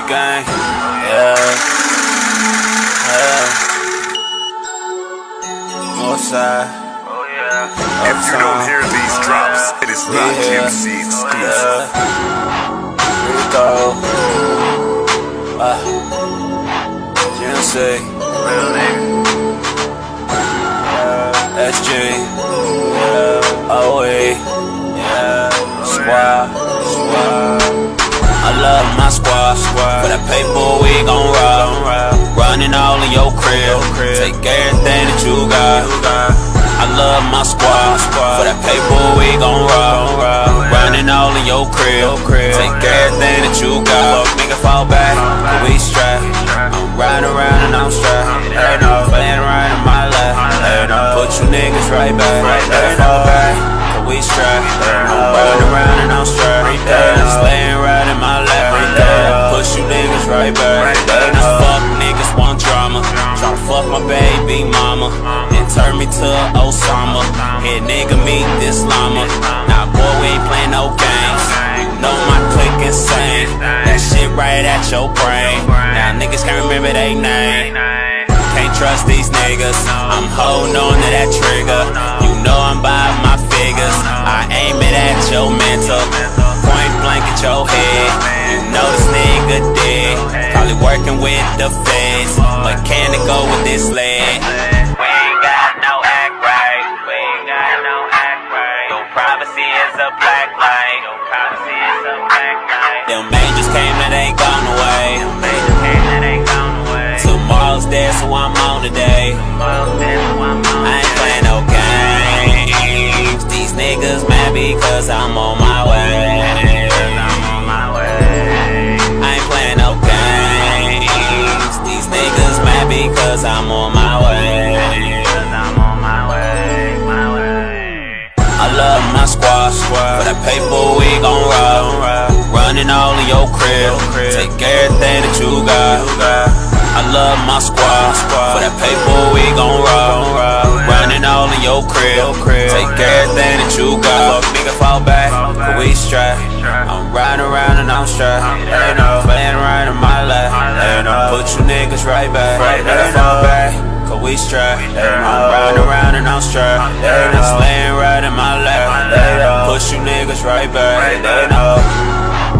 gang. Yeah. Northside. If you don't hear these drops, it is not MC exclusive. Rico. GNC. Real nigga. SG. OE. Squad. I love my squad. For that paper we gon' rob. Running all in your crib. Take everything that you got. I love my squad. For that paper we gon' rob. Running all in your crib. Take everything that you got. Nigga fall back, but we strap. I'm riding around and I'm strapped. Playing around in my lap. Put you niggas right back. Nigga fall back, but we strap. I'm riding around and I'm strapped. Slaying right in my lap. Push you niggas right back. Fuck niggas want drama. Tryna fuck my baby mama and turn me to Osama. Here nigga meet this llama. Nah boy we ain't playing no games. You know my clique insane. That shit right at your brain. Now niggas can't remember they name. Can't trust these niggas. I'm holding on to that trigger. You know I'm by my figures. I aim it at your mental. Point blank at your head. You know this nigga dead. Probably working with the feds. Mechanic go with this lead. We ain't got no act right. We ain't got no act right. Your privacy is a black light. Your privacy is a black light. Them angels came and ain't gone away. Them angels came and ain't gone away. Tomorrow's there so I'm on today. Tomorrow's there so I'm on today. I ain't playing no games. These niggas mad because I'm on my way. Because I'm on my way. I love my squad. For that paper we gon' rob. Running all in your crib. Take everything that you got. I love my squad. For that paper we gon' rob. Running all in your crib. Take everything that you got. Nigga fall back, but we strapped. I'm riding around and I'm strapped. Playing around in my lap. Put you niggas right back. Nigga fall back, cause we strapped. I'm riding around and I'm strapped. Slaying right in my lap. Push you niggas right back. They know.